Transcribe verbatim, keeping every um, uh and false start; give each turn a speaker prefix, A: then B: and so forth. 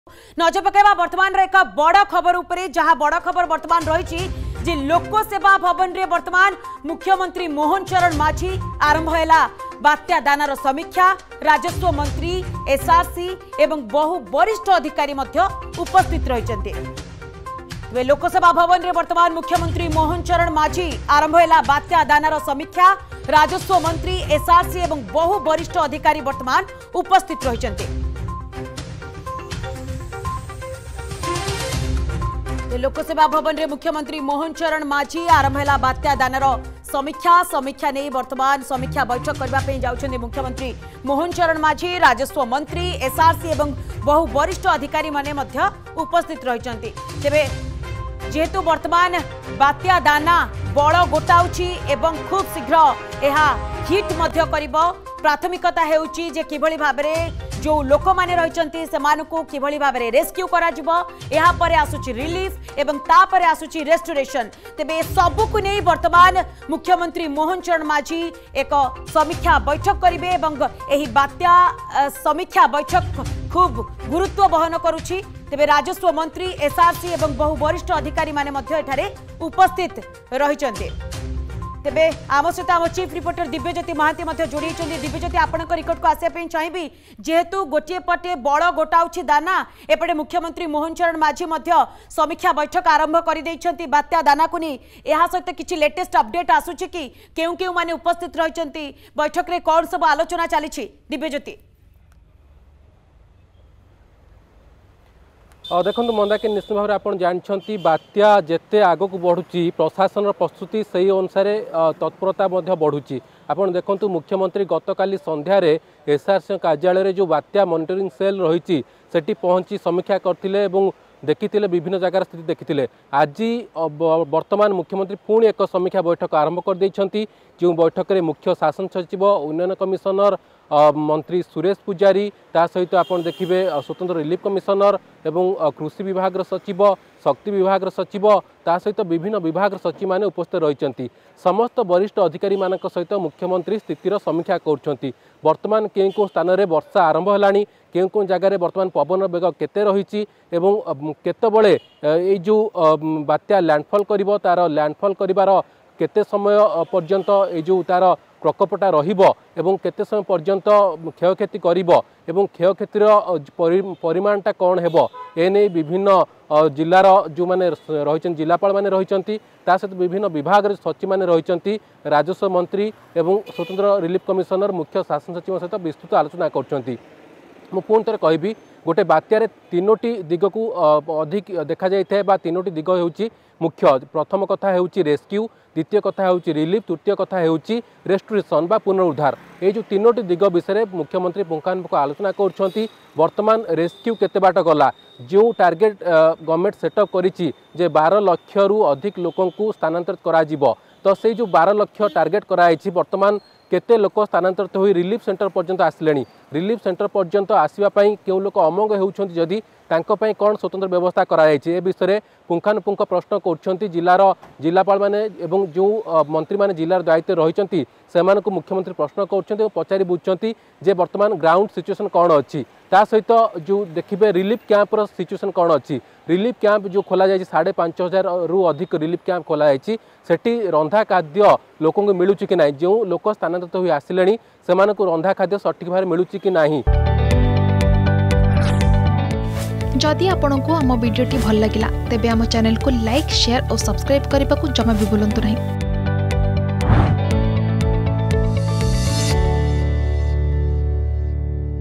A: नजर पकेबा वर्तमान एक बड़ खबर उपरे जहां बड़ खबर वर्तमान रही जे लोक सेवा भवन रे वर्तमान मुख्यमंत्री मोहन चरण माझी आरंभ हैला बात्या दानार समीक्षा राजस्व मंत्री एसआरसी एवं बहु वरिष्ठ अधिकारी मध्य उपस्थित रही लोकसभा भवन रे वर्तमान मुख्यमंत्री मोहन चरण माझी आरंभ हैला बात्या दानार समीक्षा राजस्व मंत्री एसआरसी एवं बहु वरिष्ठ अधिकारी वर्तमान उपस्थित रही लोकसभा भवन रे मुख्यमंत्री मोहन चरण माझी आरंभ हैला बात्या दानार समीक्षा समीक्षा नहीं वर्तमान समीक्षा बैठक करने जाउछन्ते मुख्यमंत्री मोहन चरण माझी राजस्व मंत्री एसआरसी एवं बहु वरिष्ठ अधिकारी माने मध्य उपस्थित रहिछन्ते तेबे जेहेतु वर्तमान बात्या दाना बड़ गोटाउछि एवं खूब शीघ्र एहा हिट मध्य करिबो प्राथमिकता हेउछि जे किभଳି भाबरे जो लोक माने रहिचंती सेमानकु किभଳି भाबरे रेस्क्यू करा जिवो एहा परे आसुछि रिलीफ एवं ता परे आसुछि रेस्टोरेशन तेबे सबु को नै वर्तमान मुख्यमंत्री मोहन चरण माझी एक समीक्षा बैठक करिवे एवं एही बात्या समीक्षा बैठक खूब गुरुत्व बहन करुछि तेबे राजस्व मंत्री एसआरसी एवं बहु वरिष्ठ अधिकारी माने मध्य एठारे उपस्थित रहिचंती तेबे आम सहित आम चीफ रिपोर्टर दिव्यज्योति महांती मध्य जोड़ी दिव्यज्योति आपण रिकॉर्ड को आसापी चाहिए जेहेतु गोटे पटे बड़ गोटाउछि दाना एपटे मुख्यमंत्री मोहन चरण माझी मध्य समीक्षा बैठक आरंभ कर बात्या दाना को नहीं यह सहित किसी लेटेस्ट अपडेट आसुछि कि केउ केउ माने उपस्थित रहिचंती बैठक रे कौन सब आलोचना चली दिव्यज्योति
B: देखो मंदाकिनी निश्चित भाव में आप जानते बात्या जेते आग को बढ़ुची प्रशासन प्रस्तुति से अनुसार तत्परता बढ़ुची आप देखु मुख्यमंत्री गतकाली संध्यार एसआरसी कार्यालय जो बात्या मॉनिटरिंग सेल रही सेठी पहुंची समीक्षा करथिले एवं देखिथिले विभिन्न जगार स्थिति देखिथिले आज वर्तमान मुख्यमंत्री पुणी एक समीक्षा बैठक आरंभ कर देइछंती जो बैठक में मुख्य शासन सचिव उन्नयन कमिशनर मंत्री सुरेश पुजारी ता सहित आप देखिए स्वतंत्र रिलीफ कमिशनर एवं कृषि विभाग सचिव शक्ति विभाग सचिव ता सहित विभिन्न विभाग सचिव माने उपस्थित रही समस्त वरिष्ठ अधिकारी मानक सहित मुख्यमंत्री स्थितिर समीक्षा कर वर्तमान कें को स्थान में वर्षा आरंभ है कें को जगार वर्तमान पवन बेग केते रही एवं केतबले ये जो बात्या लैंडफॉल करिवो तार लैंडफॉल करिवार केते समय पर्यंत ये जो तार प्रकोपटा रहिबो एवं केते समय पर्यंत क्षयक्षति करिवो एवं क्षयक्षतिर परिमाणटा कौन हेबो एने विभिन्न जिलार जो माने रही जिलापाल माने रही ता सहित विभिन्न विभाग सचिव माने रही राजस्व मंत्री एवं स्वतंत्र रिलीफ कमिशनर मुख्य शासन सचिव सहित विस्तृत आलोचना करछंती मु पुणी थे कहि गोटे बात्यार तीनोटी दिग को अधिक देखा जाए बा तीनोटी दिग होउची मुख्य प्रथम कथा होउची रेस्क्यू द्वितीय कथा होउची रिलीफ तृतीय कथा होउची रेस्टोरेशन बा पुनरुद्धार ये जो तीनोटी दिग विषय मुख्यमंत्री पुंखानुपुंख आलोचना करछंती वर्तमान रेस्क्यू केते बाट गला जो टार्गेट गवर्नमेंट सेटअप करिछि जे बारह लाख रु अधिक लोकों को स्थानांतरित करा जिवो तो से जो बारह लाख टार्गेट कराइछि वर्तमान केते लोक स्थानांतरित हो रिलीफ सेंटर पर्यंत आसिले रिलीफ सेंटर पर्यंत आसवाई क्यों लोक अमंग होउछंती जदि तांको पई कौन स्वतंत्र व्यवस्था कराई विषय पुंखानुपुंख प्रश्न कर जिलार जिलापाल माने एवं जो मंत्री माने जिलार दायित्व रही से मुख्यमंत्री प्रश्न कर पचारि बुझुंट जे वर्तमान ग्राउंड सिचुएशन कौन अच्छी ता सहित जो देखिए रिलीफ कैंपर सिचुएशन कौन अच्छी रिलीफ कैंप जो खोल जाए साढ़े पांच हजार रु अधिक रिलीफ कैंप खोल जाए सेठी रंधा खाद्य लोकों को मिलूची कि नहीं जो लोक स्थानांतरित हो आसिले से रंधा खाद्य सठिक भाव मिलूची कि नहीं।
C: जदि आपंक आम भिडी भल लगा तेब आम चैनल को लाइक शेयर और सब्सक्राइब करने को जमा भी भूलु नहीं।